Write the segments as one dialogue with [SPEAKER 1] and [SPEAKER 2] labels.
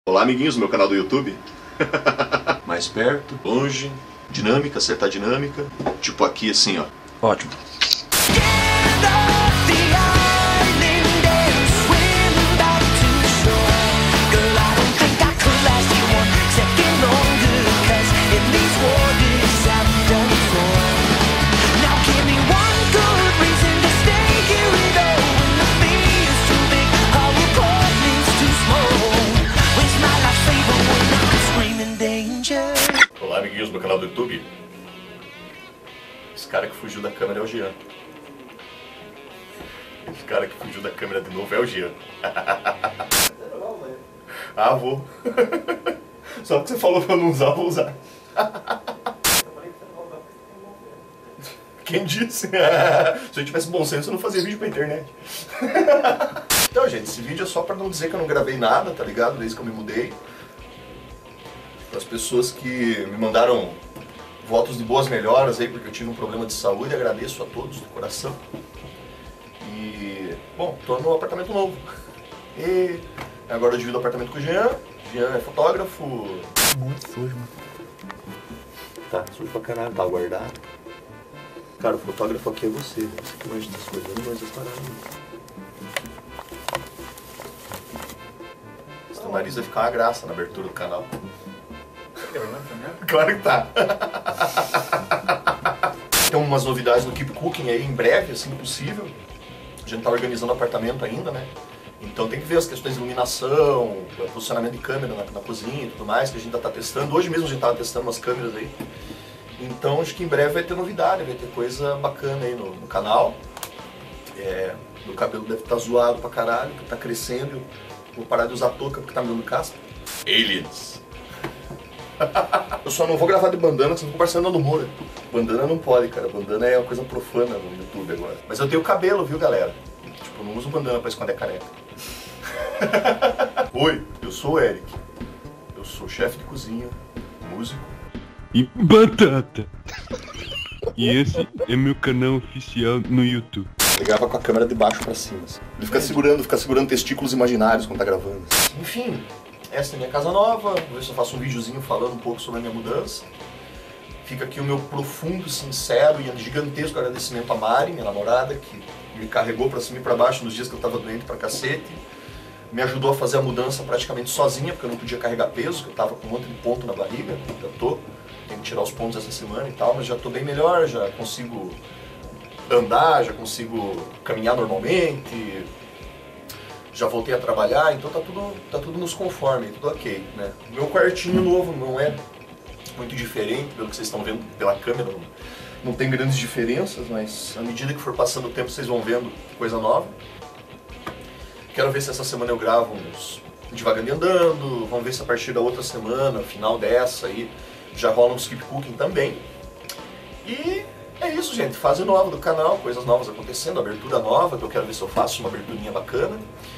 [SPEAKER 1] Olá, amiguinhos do meu canal do YouTube. Mais perto, longe, dinâmica, acertar dinâmica. Tipo aqui assim, ó.
[SPEAKER 2] Ótimo.
[SPEAKER 1] Olá, amiguinhos do meu canal do YouTube. Esse cara que fugiu da câmera é o Jean. Esse cara que fugiu da câmera de novo é o Jean. Ah, vou. Só que você falou pra eu não usar, vou usar. Quem disse? Se eu tivesse bom senso, eu não fazia vídeo pra internet. Então, gente, esse vídeo é só pra não dizer que eu não gravei nada, tá ligado? Desde que eu me mudei. Para as pessoas que me mandaram votos de boas melhoras aí, porque eu tive um problema de saúde, agradeço a todos do coração. E, bom, tô no apartamento novo. E agora eu divido o apartamento com o Jean. Jean é fotógrafo.
[SPEAKER 2] Muito sujo, mano.
[SPEAKER 1] Tá sujo pra caralho, tá guardado. Cara, o fotógrafo aqui é você. Você que manja das coisas, eu não manjo das paradas. Esse nariz vai ficar uma graça na abertura do canal. Claro que tá. Tem umas novidades do Keep Cooking aí em breve, assim que possível. A gente tá organizando o apartamento ainda, né? Então tem que ver as questões de iluminação, posicionamento de câmera na cozinha e tudo mais, que a gente ainda tá testando. Hoje mesmo a gente tava testando umas câmeras aí. Então acho que em breve vai ter novidade, vai ter coisa bacana aí no canal. Meu cabelo deve estar zoado pra caralho, porque tá crescendo. Vou parar de usar touca porque tá me dando caspa. Aliens. Eu só não vou gravar de bandana, senão eu vou parecendo Nando Moura. Bandana não pode, cara. Bandana é uma coisa profana no YouTube agora. Mas eu tenho cabelo, viu, galera? Tipo, eu não uso bandana pra esconder careca. Oi, eu sou o Eric. Eu sou chefe de cozinha, músico.
[SPEAKER 3] E batata. E esse é meu canal oficial no YouTube.
[SPEAKER 1] Ele grava com a câmera de baixo pra cima. Assim. Ele fica segurando testículos imaginários quando tá gravando. Enfim. Essa é a minha casa nova, vou ver se eu faço um videozinho falando um pouco sobre a minha mudança. Fica aqui o meu profundo, sincero e gigantesco agradecimento a Mari, minha namorada, que me carregou pra cima e pra baixo nos dias que eu tava doente pra cacete. Me ajudou a fazer a mudança praticamente sozinha, porque eu não podia carregar peso, que eu tava com um monte de ponto na barriga. Já tô, tenho que tirar os pontos essa semana e tal, mas já tô bem melhor, já consigo andar, já consigo caminhar normalmente. Já voltei a trabalhar, então tá tudo nos conforme, tudo ok, né? O meu quartinho novo não é muito diferente, pelo que vocês estão vendo pela câmera, não tem grandes diferenças, mas à medida que for passando o tempo vocês vão vendo coisa nova. Quero ver se essa semana eu gravo uns Devagando e Andando, vamos ver se a partir da outra semana, final dessa aí, já rola uns Keep Cooking também. E é isso, gente, fase nova do canal, coisas novas acontecendo, abertura nova, que eu quero ver se eu faço uma aberturinha bacana.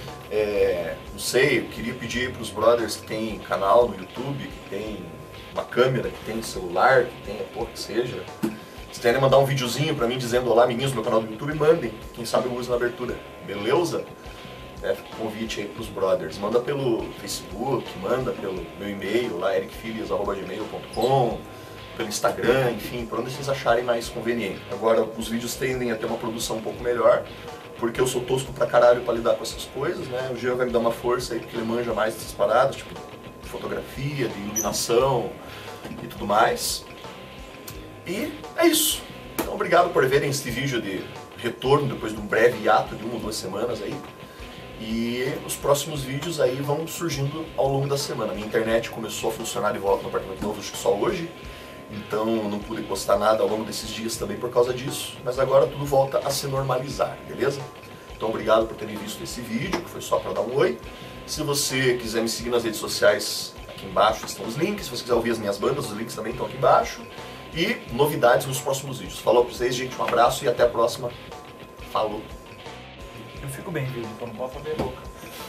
[SPEAKER 1] Não sei, eu queria pedir para os brothers que tem canal no YouTube, que tem uma câmera, que tem celular, que tem a porra que seja. Se querem mandar um videozinho para mim dizendo olá amiguinhos do meu canal do YouTube, mandem. Quem sabe eu uso na abertura, beleza? Convite aí para os brothers. Manda pelo Facebook, manda pelo meu e-mail lá, ericfilias@gmail.com, pelo Instagram, enfim, por onde vocês acharem mais conveniente. Agora, os vídeos tendem a ter uma produção um pouco melhor, porque eu sou tosco pra caralho pra lidar com essas coisas, né? O Jean vai me dar uma força aí, porque ele manja mais dessas paradas, tipo de fotografia, de iluminação e tudo mais. E é isso. Então, obrigado por verem este vídeo de retorno, depois de um breve hiato de 1 ou 2 semanas aí. E os próximos vídeos aí vão surgindo ao longo da semana. Minha internet começou a funcionar de volta no apartamento novo, acho que só hoje. Então não pude postar nada ao longo desses dias também por causa disso, mas agora tudo volta a se normalizar, beleza? Então obrigado por terem visto esse vídeo, que foi só para dar um oi. Se você quiser me seguir nas redes sociais, aqui embaixo estão os links. Se você quiser ouvir as minhas bandas, os links também estão aqui embaixo. E novidades nos próximos vídeos. Falou pra vocês, gente, um abraço e até a próxima. Falou!
[SPEAKER 2] Eu fico bem, viu? Então não posso abrir a boca.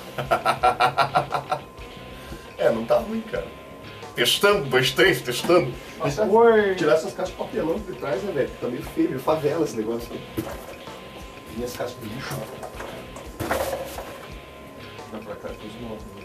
[SPEAKER 1] Não tá ruim, cara. Testando, 2, 3, testando.
[SPEAKER 2] Nossa,
[SPEAKER 1] tirar essas caixas de papelão de trás, né, velho? Tá meio feio, meio favela esse negócio aqui. Minhas caixas de lixo.
[SPEAKER 2] Vai pra cá, coisa nova.